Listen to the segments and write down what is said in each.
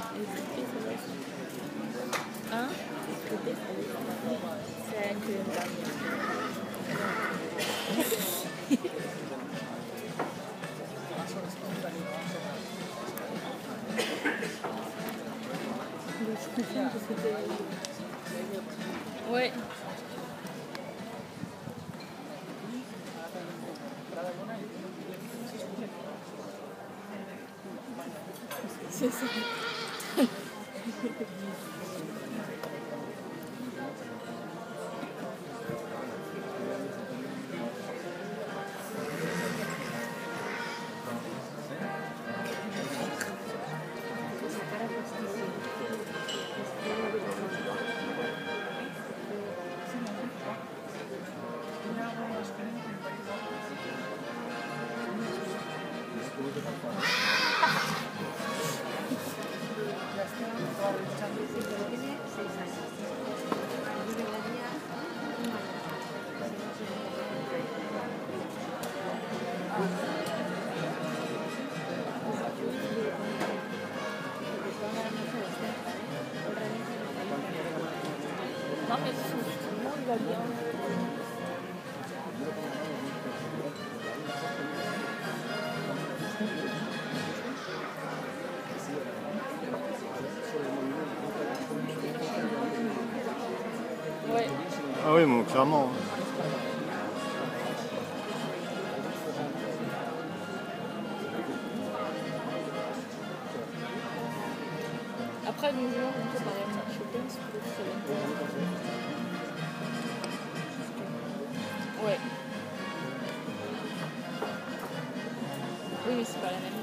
Hein? C'est que le dernier. Je confirme que c'était... Ouais. C'est ça. Non mais tout le monde va bien. Ouais. Ah oui, bon, clairement. Après, nous jouons un peu par exemple Chopin, c'est peut-être ça va être... Ouais. Oui, mais c'est pas la même.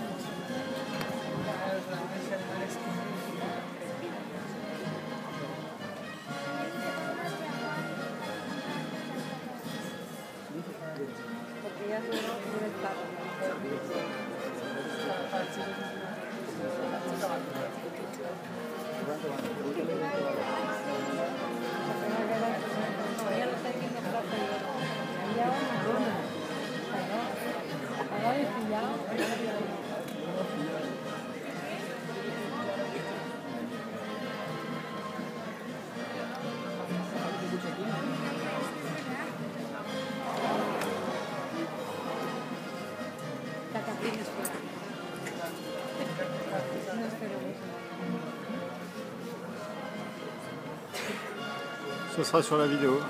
Ce sera sur la vidéo.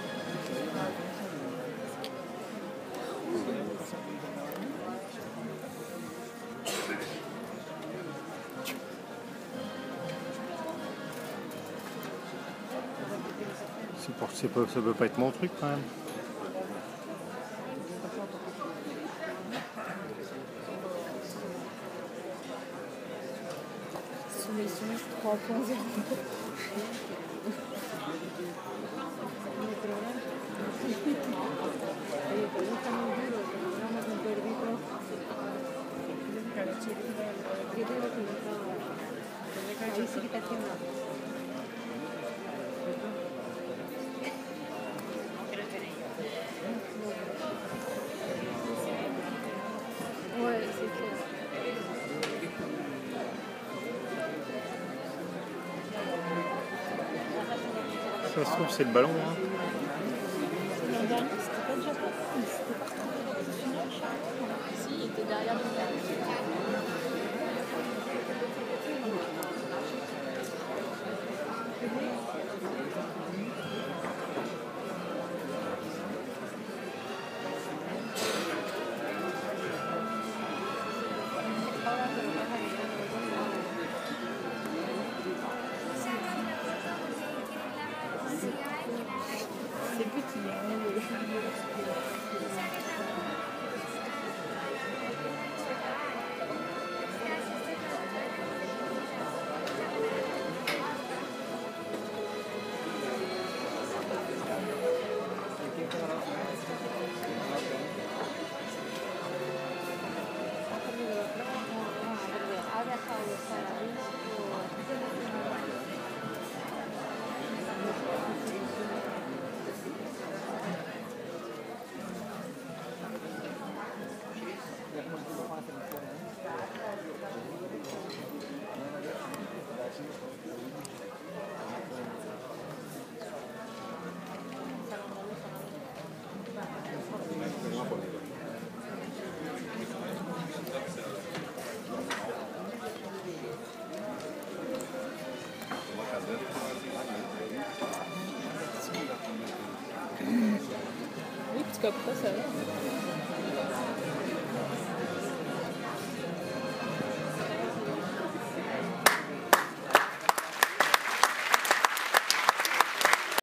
Ça peut pas être mon truc quand même. Soumission 3.0. Ouais, c'est clair. Ça se trouve, c'est le ballon. Hein. L'an dernier, c'était pas le Japon, mais c'était parti dans finale, je crois. Si, il était derrière le après, ça va.